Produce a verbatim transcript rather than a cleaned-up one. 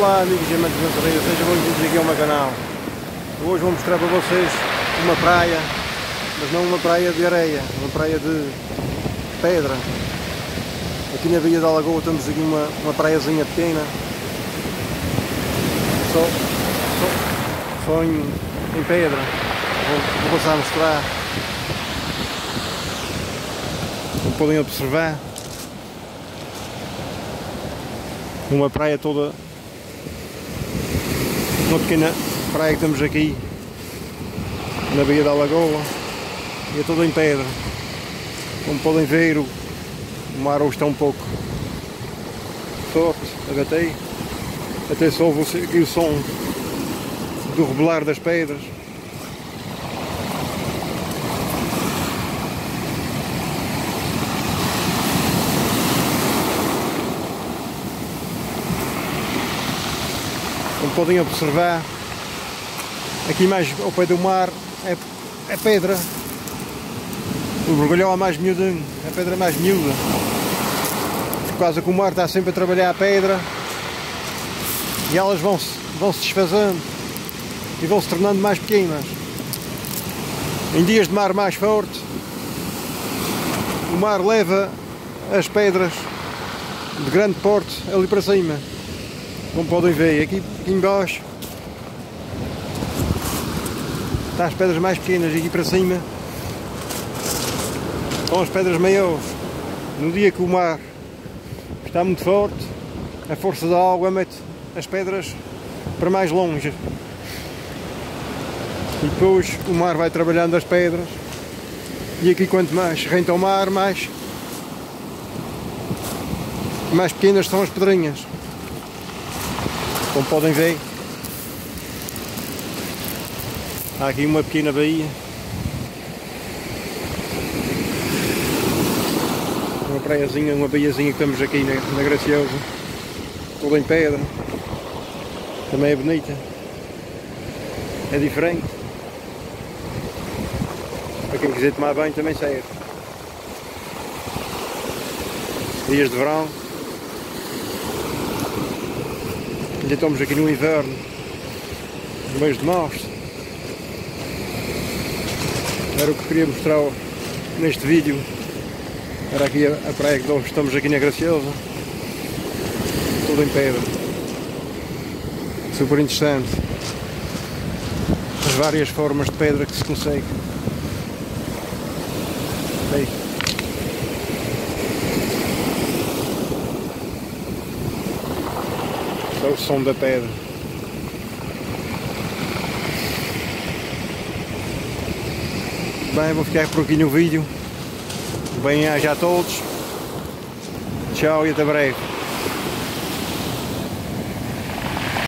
Olá amigos e amantes de natureza, sejam bem-vindos aqui ao meu canal. Hoje vou mostrar para vocês uma praia, mas não uma praia de areia, uma praia de pedra. Aqui na Baía da Lagoa temos aqui uma, uma praiazinha pequena, só, só, só em, em pedra. Vou, vou passar a mostrar. Como podem observar, uma praia toda, uma pequena praia que temos aqui na Baía da Lagoa, e é toda em pedra. Como podem ver, o, o mar hoje está um pouco forte, agatei, até só ouve aqui o som do rebolar das pedras. Como podem observar, aqui mais ao pé do mar é, é pedra. O mergulhão é mais miudinho, a pedra é mais miúda. Por causa que o mar está sempre a trabalhar a pedra e elas vão se, vão se desfazendo e vão se tornando mais pequenas. Em dias de mar mais forte, o mar leva as pedras de grande porte ali para cima. Como podem ver, aqui, aqui embaixo está as pedras mais pequenas, e aqui para cima estão as pedras maiores. No dia que o mar está muito forte, a força da água mete as pedras para mais longe, e depois o mar vai trabalhando as pedras, e aqui quanto mais renta o mar, mais, mais pequenas são as pedrinhas. Como podem ver, há aqui uma pequena baía, uma praiazinha, uma baiazinha que temos aqui na, na Graciosa, toda em pedra, também é bonita, é diferente, para quem quiser tomar banho também serve. Dias de verão. Já estamos aqui no inverno, no mês de março. Era o que queria mostrar neste vídeo. Era aqui a, a praia que nós estamos aqui na Graciosa, toda em pedra. Super interessante as várias formas de pedra que se consegue. Bem, é o som da pedra. Bem, vou ficar por aqui no vídeo. Bem-aja a todos. Tchau e até breve.